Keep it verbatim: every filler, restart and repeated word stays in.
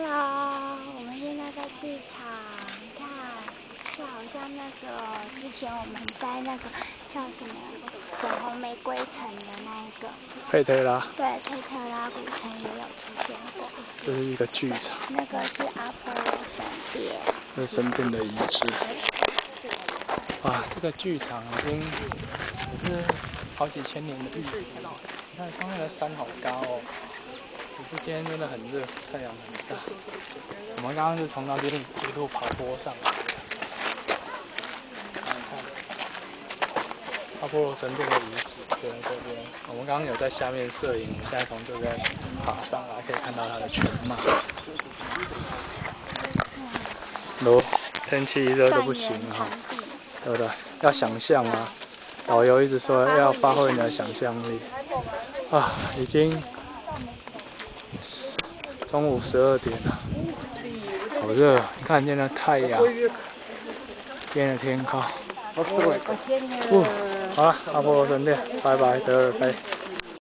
Hello， 我们现在在剧场，看，就好像那个之前我们在那个叫什么粉红玫瑰城的那一个佩特拉， 对，佩特拉古城也有出现过。 这是一个剧场， 那个是阿波罗神殿， 这是神殿的遗址。哇，这个剧场已经也是好几千年的历史了。你看上面的山好高哦，只是今天真的很热，太阳很大。我们刚刚是从那边一路跑坡上来。看看阿波罗神殿的遗址就在这边。我们刚刚有在下面摄影，现在从这边爬上来，可以看到它的全貌。如天气一热都不行啊，对不对？要想象啊，导游一直说要发挥你的想象力啊，已经中午十二点了，好热！你看见那太阳，今天的天空。哦，好了，阿波罗神殿，拜拜，德尔菲。